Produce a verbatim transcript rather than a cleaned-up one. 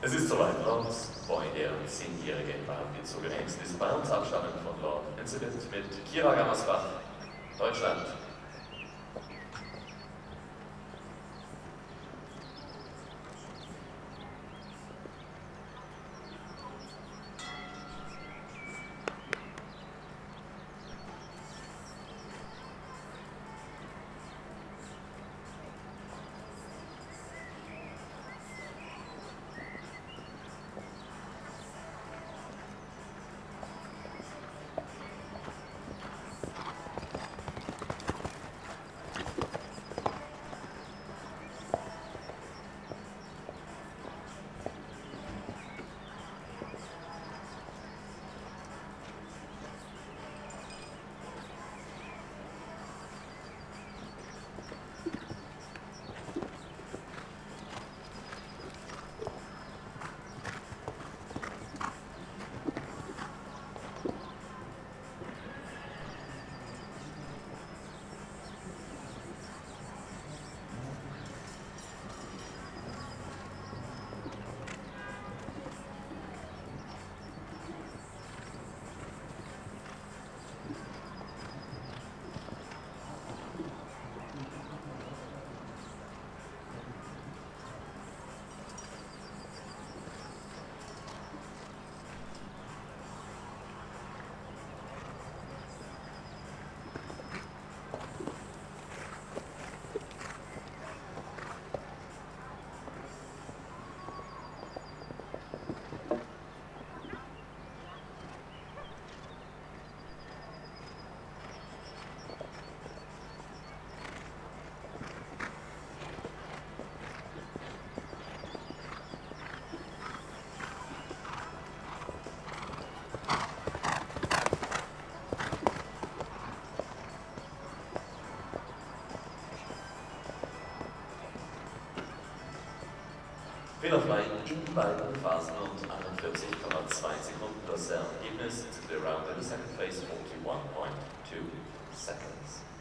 Es ist soweit, Lord Boy, der zehnjährige Bart wird zugehängt, ist Barts abstammend von Lord Incident mit Kira Gammersbach, Deutschland. Fehlerfrei in beiden Phasen und einundvierzig Komma zwei Sekunden. Das Ergebnis ist the round in the second place, forty-one point two seconds.